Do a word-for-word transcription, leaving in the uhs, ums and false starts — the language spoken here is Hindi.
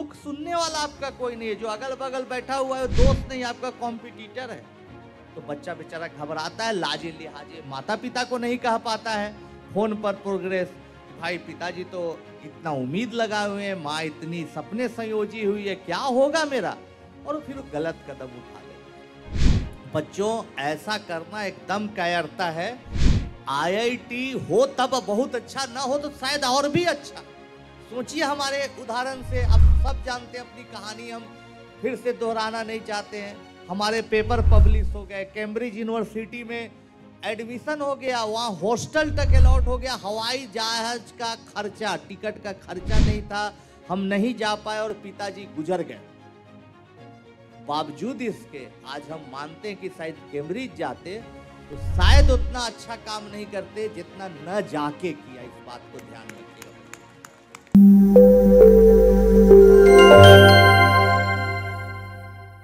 दुख सुनने वाला आपका कोई नहीं है। जो अगल बगल बैठा हुआ है दोस्त नहीं, आपका कॉम्पिटिटर है। तो बच्चा बेचारा घबराता है, लाजे लिहाजे माता पिता को नहीं कह पाता है फोन पर प्रोग्रेस। भाई पिताजी तो इतना उम्मीद लगाए हुए हैं, माँ इतनी सपने संयोजी हुई है, क्या होगा मेरा, और फिर गलत कदम उठा ले। बच्चों ऐसा करना एकदम कायरता है। आई आई टी हो तब बहुत अच्छा, ना हो तो शायद और भी अच्छा। सोचिए हमारे उदाहरण से, अब सब जानते हैं अपनी कहानी, हम फिर से दोहराना नहीं चाहते हैं। हमारे पेपर पब्लिश हो गए, कैम्ब्रिज यूनिवर्सिटी में एडमिशन हो गया, वहाँ हॉस्टल तक अलॉट हो गया, हवाई जहाज का खर्चा, टिकट का खर्चा नहीं था, हम नहीं जा पाए और पिताजी गुजर गए। बावजूद इसके आज हम मानते हैं कि शायद कैम्ब्रिज जाते तो शायद उतना अच्छा काम नहीं करते जितना न जाके किया। इस बात को ध्यान रखिएगा।